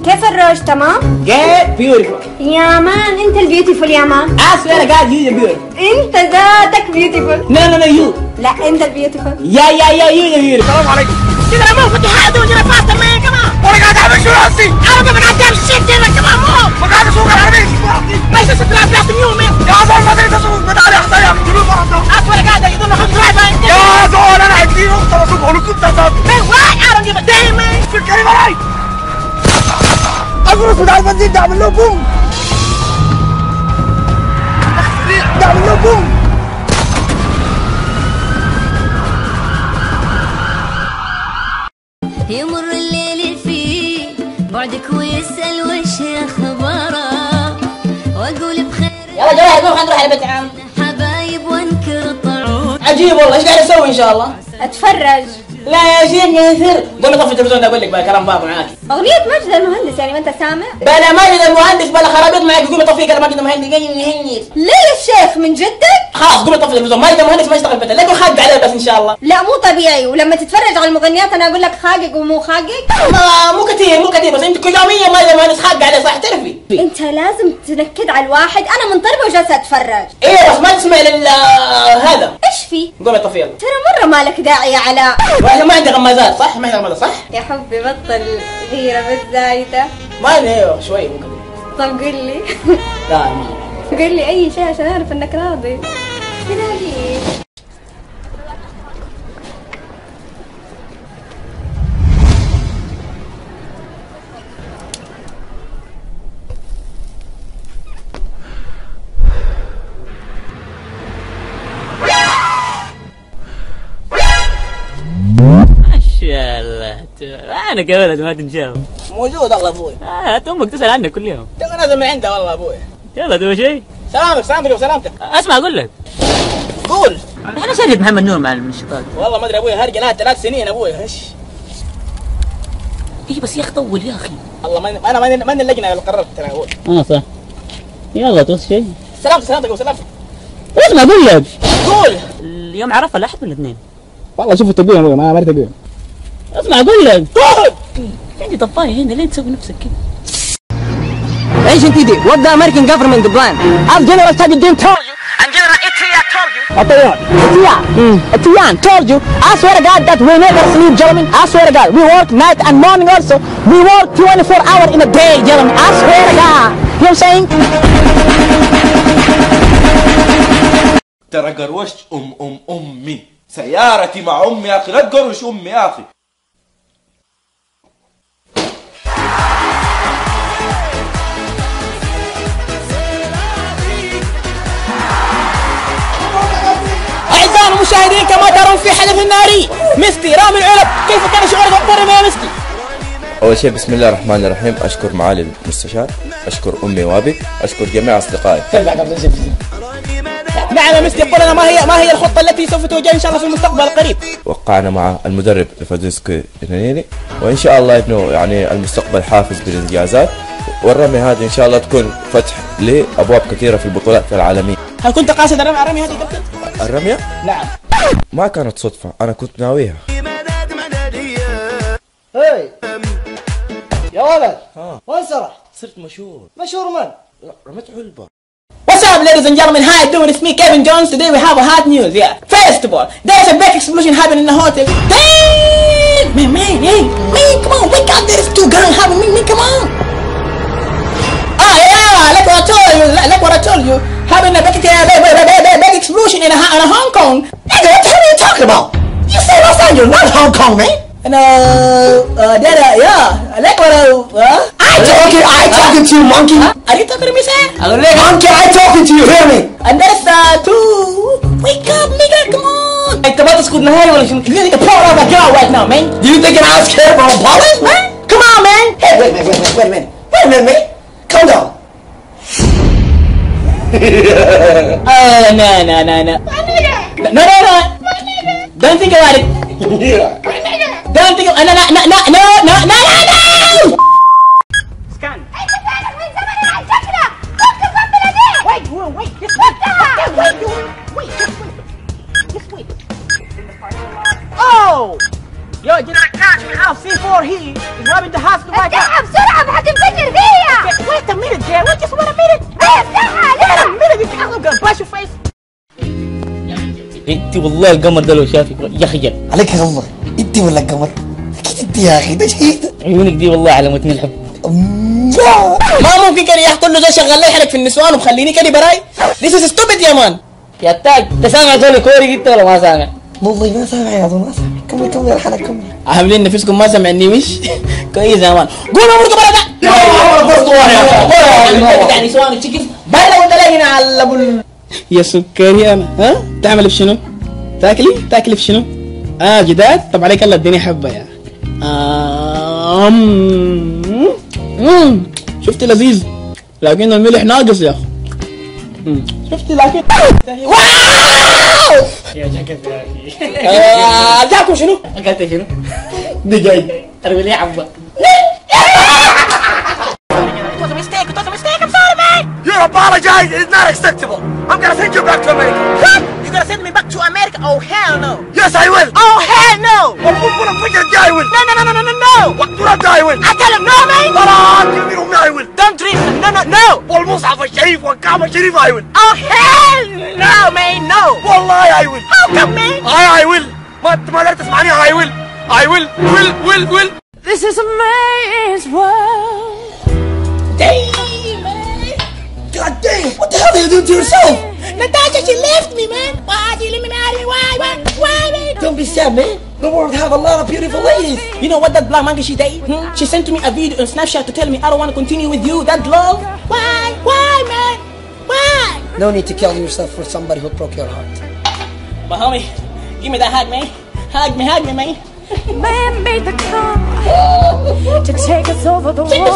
كيف الروج تمام؟ Get beautiful. يا مان انت البيوتيفول يا مان. I swear to God you the beautiful. انت ذاتك بيوتيفول. No you. لا انت البيوتيفول. يا you the beautiful. السلام عليكم. كده انا مو حاجه وجنا فاستر مان كمان. وانا قاعد اعمل شو راسي؟ انا قاعد اعمل شيت كده كمان مو. قاعد اسوق العربيه ما يصير تلعب بلاست ميوم يا زول ما تقدر تسوق بدال احسن يا اخي جنوب I swear to God يقولون له خذ درايفر. يا زول انا عندي نقطه اسوق لكم تساب. Man what? I don't give a damn man. في الكلمه علي. اقول لكم على البنزين دعم له بوم. دعم له بوم. يمر الليل فيه بعدك ويسأل وش اخباره واقول بخير. يلا جواي نروح نروح على بيت عم حبايب وانكر طعود. عجيب والله ايش قاعد اسوي ان شاء الله؟ اتفرج. لا يا شيخ ياسر قومي طفي التلفزيون اقول لك بقى كلام فاضي معاك. اغنية ماجد المهندس يعني ما انت سامع؟ بلا ماجد المهندس بلا خرابيط معاك قومي طفي كلام ماجد المهندس ليه يا شيخ من جدك؟ خلاص قومي طفي التلفزيون ماجد المهندس ما يشتغل بيتنا لكن خاق عليه بس ان شاء الله. لا مو طبيعي ولما تتفرج على المغنيات انا اقول لك خاقق ومو خاقق. مو كثير بس انت كل يوميا ماجد المهندس خاق عليه صح تعرفي. انت لازم تنكد على الواحد انا منطربه وجالسه اتفرج. ايه بس ما تسمع هذا. ايش في؟ قومي طفي يلا. ترى مره مالك داعي يا علاء. واحنا ما عندي غمازات صح؟ ما عندي غمازات صح؟ يا حبي بطل غيره بالزايده. ما ايوه شوي ممكن. طب قل لي. لا ما قل لي اي شيء عشان اعرف انك راضي. تلاقي الله انا كولد ما تنشاف موجود الله ابوي. امك تسال عنك كل يوم. تو نازل من عنده والله ابوي. يلا تبغى شيء؟ سلامتك. اسمع اقول لك. قول. احنا سالت محمد نور مع المنشطات. والله ما ادري ابوي هرجه لها 3 سنين ابوي ايش؟ ايه بس يا اخي طول يا اخي. والله انا ماني اللجنه اللي قررت ترى اقول. صح. يلا تبغى شيء؟ سلامتك. اسمع اقول لك. قول. اليوم عرفها الاحد ولا الاثنين؟ والله شوف التبويع ما عرفت ابيع. اسمع اقول لك. قول. عندي طفايه هنا ليه تسوي نفسك كذا؟ Agent TD, what the American government plan? As General Tajuddin told you, and General Etiyan told you. Etiyan told you. I swear to God that we never sleep, gentlemen. I swear to God, we work night and morning also. We work 24 hours in a day, gentlemen. I swear to God. You know what I'm saying? ترى قروشت أمي سيارتي مع أمي يا أخي لا تقروش أمي يا أخي. أعزائنا المشاهدين كما ترون في حدث الناري مستي رامي العلب كيف كان شعورك الضرب يا مستي؟ أول شيء بسم الله الرحمن الرحيم أشكر معالي المستشار أشكر أمي وأبي أشكر جميع أصدقائي. نعم يا مستي قل لنا ما هي الخطة التي سوف تواجهها إن شاء الله في المستقبل القريب؟ وقعنا مع المدرب فرانسيسكو إنانيني وإن شاء الله إنه يعني المستقبل حافز بالإنجازات والرمي هذه إن شاء الله تكون فتح لأبواب كثيرة في البطولات العالمية. هل كنت قاصد الرمي هذه قبل؟ الرمية؟ نعم. ما كانت صدفة أنا كنت ناويها. هاي يا ولد وين سرح؟ صرت مشهور. مشهور من؟ لا رميت علبة. What's up, ladies and gentlemen? How you doing? It's me, Kevin Jones. Today we have a hot news. Yeah. First of all, there's a big explosion happening in the hotel. Damn! Man, hey, man, come on, wake up! There's 2 guns happening. Man, come on. Ah, yeah, like what I told you. Having a big explosion in Hong Kong. Nigga, what the hell are you talking about? You say Los Angeles, not Hong Kong, man. And yeah, like what I talking to you, monkey. Are you talking to me, sir? Monkey, I talking to you, hear me? And that's 2. Wake up, nigga, come on. انت ما تسكت نهائي ولا شنو؟ You need to pour out that girl right now, man. Do you think I was scared from Apollo? Huh? Come on, man. Hey, wait a minute, man. Calm down. No. Don't think about it. Don't think about no. Scan. Wait. Just wait. Oh! Yo, General Cash, we have C4 here. He's robbing the house right now. افتحها بسرعة حتنفجر فيها. Wait a minute, Jay. Wait just 1 minute. افتحها Wait a ليه؟ minute. I'm gonna bash your face. انت والله القمر ده لو شافك يخجل. عليك يا قمر، انت ولا القمر؟ اكيد انت يا اخي، ده شيء. عيونك دي والله علمتني الحب. ما ممكن كده يا تقول له ده شغال لي حلق في النسوان ومخليني كده براي. This is stupid يا مان. يا تاج انت سامع زول كوري انت ولا ما سامع؟ والله ما سامع يا ظن، ما سامع. كمل يا الحلقة كمل. عاملين نفسكم ما سمعني وش؟ كويس يا مان. قوموا امركم برا ده. يعني نسوان تشكل برا وانت لا هنا على ابو يا سكري انا. ها؟ تعمل في شنو؟ تاكلي في شنو؟ جداد؟ طب عليك الله اديني حبه يا شفتي لذيذ لكن الملح ناقص يا اخي. شفتي لكن واو يا جاكيت يا اخي. جاكم شنو؟ اكلت شنو؟ دجاج. ارمي لي حبه. It was a mistake. I'm sorry, man. Your apologize is not acceptable. I'm gonna send you back to America. What? You're gonna send me back to America? Oh hell no. Yes, I will. Oh hell no. I will. No. وقت I will. I tell him no, man. طبعا يمين I will. Don't drink. No. والمصحف الشريف والكعبة الشريف I will. Oh hell no, man. No. والله I will. How come, man? I will. ما قدرت تسمعني. I will. This is a man's world. Damn, man. God damn, what the hell are you doing to yourself? Natasha, she left me, man. Why did you leave me, man? Why, man? Don't be sad, man. The world have a lot of beautiful ladies. You know what that black monkey she did? She sent to me a video on Snapchat to tell me I don't want to continue with you. That love? Why, man? Why? No need to kill yourself for somebody who broke your heart. But homie, give me that hug, man. Hug me, man. Man made the call to take us over the wall.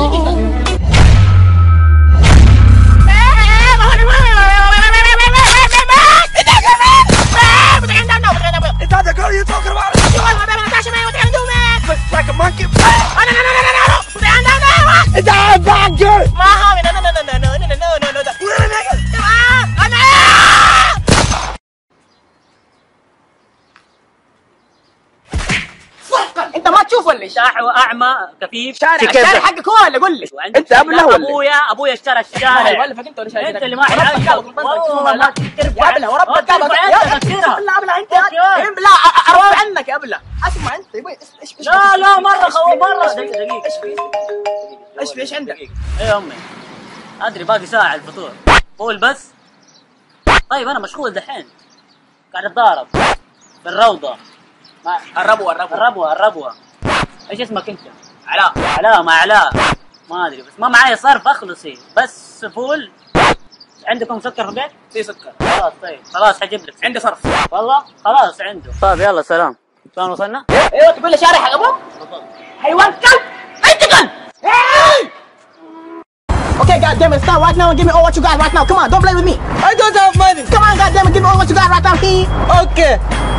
Is that the girl you're talking about? Natasha, man, what you gonna do, man? Like a monkey? No. Is that a bad girl? My homie, no. انت ما تشوف ولا ايش؟ شاح واعمى كفيف. الشارع حقك هو اللي قول لي. انت ابوه ولا ابويا اشترى الشارع. ولا فكنت ولا شايف انت اللي ما والله لا ترفع. يا ابله وربك ابله انت بالله اروح عنك يا ابله. اسمع انت يبغى ايش لا مره دقيقه. ايش عندك؟ ايه يا امي ادري باقي ساعه الفطور. قول بس. طيب انا مشغول دحين قاعد اتضارب في الروضه. الربوه. ايش اسمك انت؟ علاء ما ادري بس ما معايا صرف اخلصي بس فول. عندكم سكر في البيت؟ في سكر. خلاص حجيب لك. عندي صرف. والله خلاص عنده. طيب يلا سلام. فين وصلنا؟ ايوه تقول لي شارع حق ابوك؟ حيوان كلب. انت كلب. Okay, goddammit, stop right now and give me all what you got right now. Come on, don't play with me. I don't have money. Come on, goddammit, give me all what you got right now. Okay.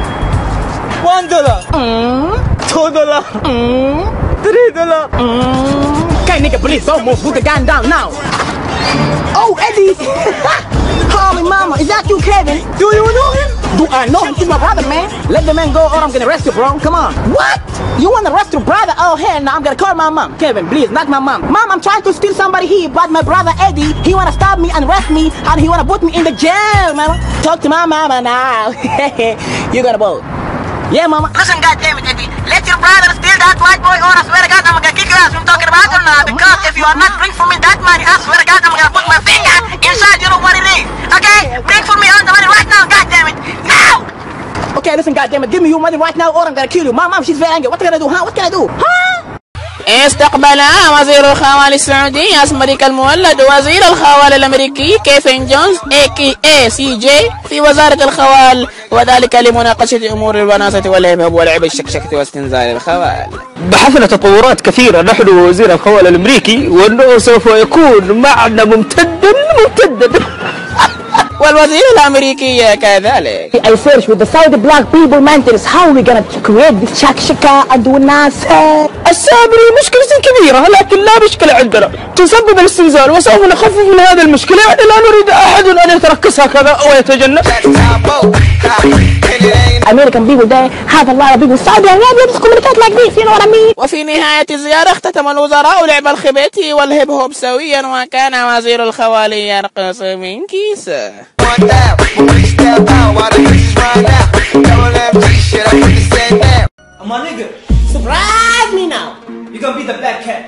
$1. $2. $3. Okay, nigga, please don't move. Put the gun down now. Oh, Eddie. Holy mama, is that you, Kevin? Do you know him? Do I know him? He's my brother, man. Let the man go or I'm gonna arrest you, bro. Come on. What? You wanna arrest your brother? Oh, hell no, I'm gonna call my mom. Kevin, please, not my mom. Mom, I'm trying to steal somebody here, but my brother Eddie, he wanna stop me and arrest me, and he wanna put me in the jail, mama. Talk to my mama now. You gonna vote. Yeah, mama. Listen, goddammit, Eddie. Let your brother steal that white boy or I swear to God, I'm gonna kick your ass. I'm talking about or not? Because if you are not bring for me that money, I swear to God, I'm gonna put my finger inside. You know what it is? Okay? Bring for me all the money right now, goddammit. Now! Okay, listen, goddammit. Give me your money right now or I'm gonna kill you. My mom, she's very angry. What can I do, huh? What can I do? Huh? استقبل وزير الخوال السعودي أسمريك المولد وزير الخوال الأمريكي كيفن جونز AKA CJ في وزارة الخوال، وذلك لمناقشة أمور الوناسة والهباب ولعب الشكشكة واستنزال الخوال. بحثنا تطورات كثيرة نحن وزير الخوال الأمريكي وأنه سوف يكون معنا ممتدا والوزير الأمريكي كذلك. I search with the Saudi black people mentors how we gonna create this شكشكة and والناسة. السابري مشكلة كبيرة لكن لا مشكلة عندنا تسبب الاستنزال وسوف نخفف من هذه المشكلة. يعني لا نريد أحد أن يتركز هكذا أو يتجنب. American people there have a lot of people. Saudi Arabia just communicate like this, you know what I mean? وفي نهاية الزيارة اختتم الوزراء لعب الخبيث والهيب هوب سويا، وكان وزير الخوالي يرقص من كيسه. My nigga, surprise me now. You gonna be the black cat.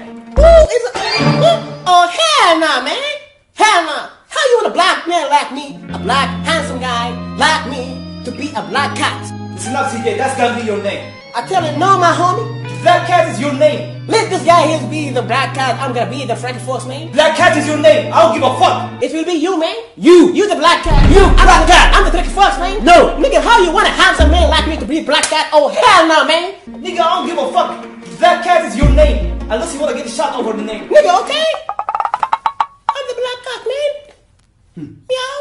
Oh hell nah, man. Hell nah. How you want a black man like me, a black handsome guy like me, to be a black cat? Listen up, CJ, that's gonna be your name. I tell him no, my homie. Black cat is your name. Let this guy here be the black cat. I'm gonna be the Frankie Force, man. Black cat is your name. I don't give a fuck. It will be you, man. You the black cat. black cat. I'm the Frankie Force, man. No. Nigga, how you want a handsome man like me to be black cat? Oh hell no, man. Nigga, I don't give a fuck. Black cat is your name. Unless you wanna get shot over the name. Nigga, okay? I'm the black cat, man. Meow.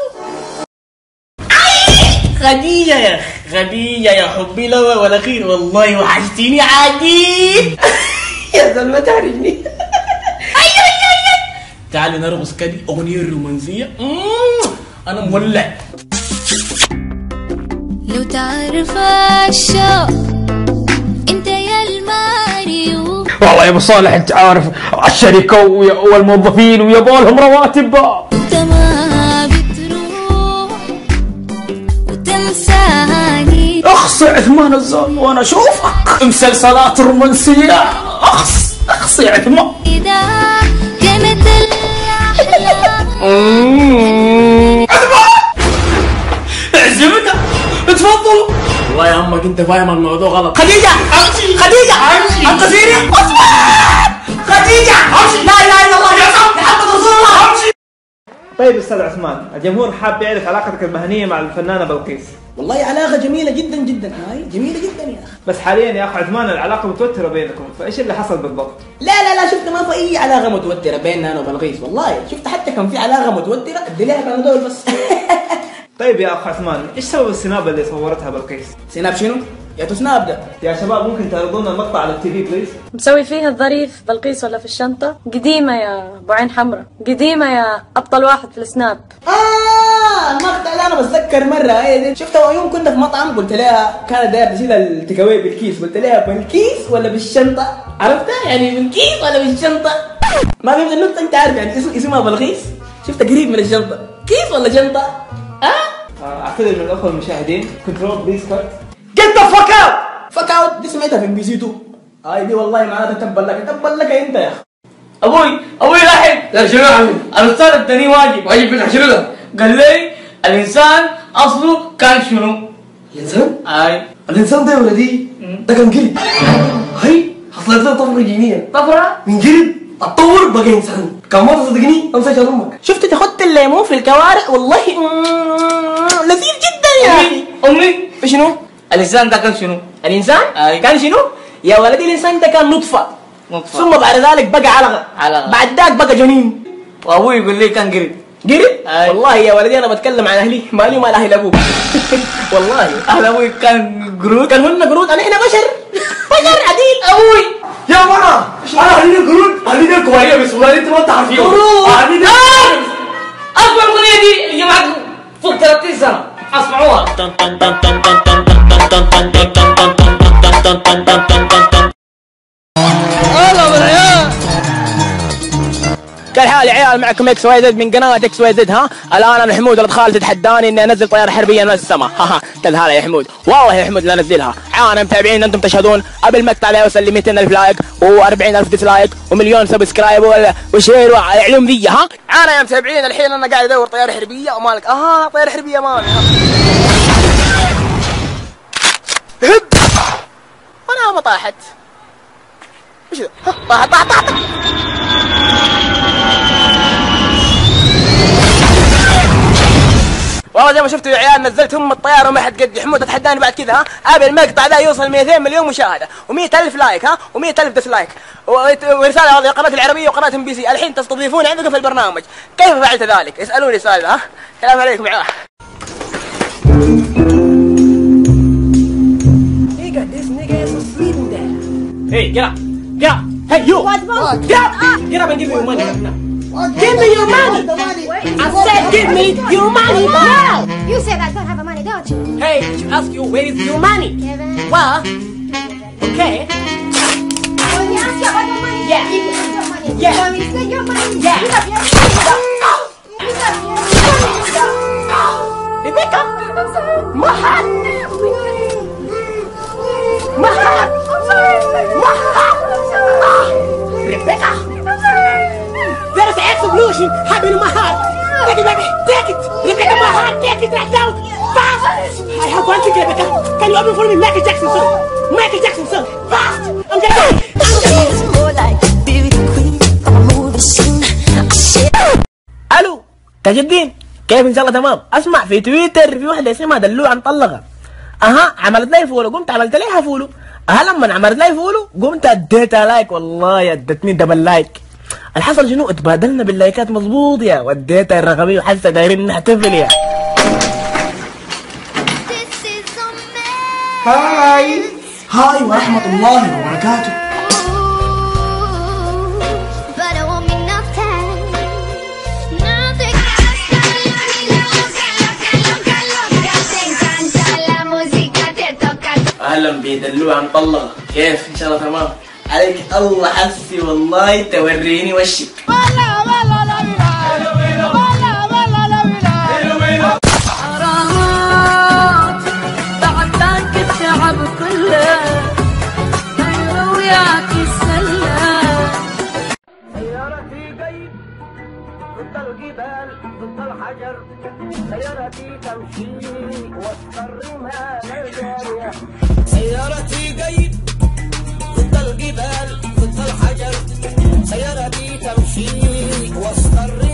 خديجة يا خديجة يا حبي الأول والأخير، والله وحشتيني عادي. يا زلمة تعرفني. تعالي نرقص كده أغنية رومانسية. أنا مولع. لو تعرف الشوق انت يا الماريو. والله يا ابو صالح انت عارف الشركه والموظفين ويبغى لهم رواتب. انت ما بتروح وتنساني. اخص يا عثمان الزول وانا اشوفك مسلسلات رومانسيه. اخص يا عثمان. اذا كانت الاحلام عزمتها اتفضلوا. والله يا عمك انت فاهم الموضوع غلط. خديجة خديجة انت سيري؟ خديجة لا اله الا الله يا محمد رسول الله. طيب استاذ عثمان، الجمهور حاب يعرف علاقتك المهنيه مع الفنانه بلقيس. والله علاقة جميلة جدا جدا، هاي جميلة جدا يا اخي. بس حاليا يا اخ عثمان العلاقه متوتره بينكم، فايش اللي حصل بالضبط؟ لا شفت ما في اي علاقة متوترة بيننا انا وبلقيس، والله شفت حتى كان في علاقة متوترة الدليل كانوا دول بس. طيب يا اخ عثمان، ايش سبب السناب اللي صورتها بلقيس؟ سناب شنو؟ يا تو سناب ده. يا شباب ممكن تعرضون المقطع على التي في بليز؟ مسوي فيها الظريف بلقيس ولا في الشنطة؟ قديمة يا ابو عين حمراء، قديمة يا ابطل واحد في السناب. المقطع ده انا بتذكر مرة هي شفتها يوم كنا في مطعم، قلت لها كانت دايرة تشيل التيك اواي بالكيس، قلت لها بالكيس ولا بالشنطة؟ عرفتها؟ يعني بالكيس ولا بالشنطة؟ ما في النقطة انت عارف يعني اسمها بلقيس، شفتها قريب من الشنطة، كيس ولا شنطة؟ اعتذر من الاخوه المشاهدين. كنترول بليز كات. Get the fuck out! Fuck out دي سمعتها في MBC 2. هاي دي والله معناتها تبا لك انت يا اخي. ابوي لاحق. لا شنو اعمل؟ الاستاذ اداني واجب فتح شنو ده؟ قال لي الانسان اصله كان شنو؟ الانسان؟ اي الانسان ده يا ولدي ده كان قلب. هاي حصلت له طفره جينيه. طفره؟ من قلب اتطور بقى انسان. كان ما تصدقني امسك على امك. شفت تاخد الليمون في الكوارع والله لذيذ جدا يا اخي. امي شنو؟ الانسان ده كان شنو؟ الانسان؟ كان شنو؟ يا ولدي الانسان ده كان نطفه ثم بعد ذلك بقى علقه بعد ذاك بقى جنين. وابوي يقول لي كان قرد. والله يا ولدي انا بتكلم عن اهلي، مالي ومال اهل ابوك. والله اهل ابوي كان قرود. كان هن قرود، انا هنا بشر عديل. ابوي يا مرة انا اهلي قرود، اهلي كوارع بس والله انت ما تعرفيهم. قرود اكبر اغنيه دي يا جماعه فوق 30 سنه اسمعوها. كالحال يا عيال، معكم اكس واي زد من قناه اكس واي زد. الان انا حمود الادخال تتحداني اني انزل طياره حربيه من السماء. كالحال يا حمود، والله يا حمود لا انزلها. انا متابعين انتم تشهدون قبل المقطع لا يوصل ل 200,000 لايك و40,000 ديسلايك ومليون سبسكرايب وشير وعلوم ذي. انا يا متابعين الحين انا قاعد ادور طياره حربيه ومالك طياره حربيه مالك. وانا ما طاحت. وش ذا؟ طاحت. والله زي ما شفتوا يا عيال نزلت الطياره وما حد قد. حمود اتحداني بعد كذا قبل المقطع ده يوصل 200 مليون مشاهده و100,000 لايك و100,000 ديسلايك ورساله هذه القناه العربيه وقناه MBC الحين تستضيفون عندكم في البرنامج. كيف فعلت ذلك؟ اسالوني سؤال. السلام عليكم يا Hey, get up! Hey, you! What? Get up! Get up and give me your money now. Give me your money! I said give me your money now! You said I don't have money. Hey, she asked you where is your money? Well, okay. When you ask you about your money, Yeah. give me your money. Yeah. When we spend your money, Yeah. give up your Rebecca, my heart. My heart. Rebecca, there is an explosion happening in my heart. Take it, baby, take it. Rebecca, my heart, take it right now. Fast. I have one thing, Rebecca. Can you open for me, Michael Jackson, sir? Michael Jackson, sir. Fast. I'm getting الو تاج الدين، كيف ان شاء الله تمام؟ اسمع في تويتر في واحده اسمها دلوعه مطلقه، عملت لي فولو، قمت عملت لها فولو، لما عملت لي فولو قمت اديتها لايك، والله ادتني دبل لايك. الحصل شنو؟ اتبادلنا باللايكات مظبوط يا، وديتها الرقميه وحاسه دايرين نحتفل يا. هاي ورحمة الله وبركاته. اهلا بدلوعه مطلقه، كيف ان شاء الله تمام؟ عليك الله حسي والله توريني وشك. سيارتي تمشي واسترمها للجارية، سيارتي قيد ضد الجبال ضد الحجر، سيارتي تمشي واسترمها